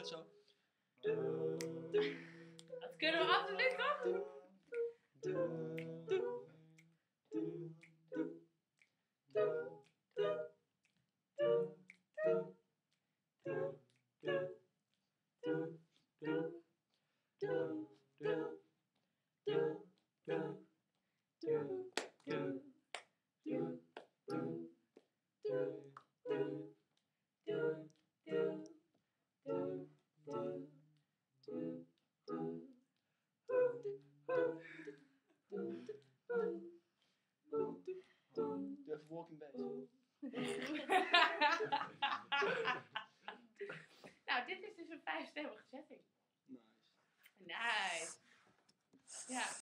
echt zo. Dat kunnen we absoluut toch? Doe even walking bass. Nou, dit is dus een 5-stemmige setting. Nice. Nice. Ja.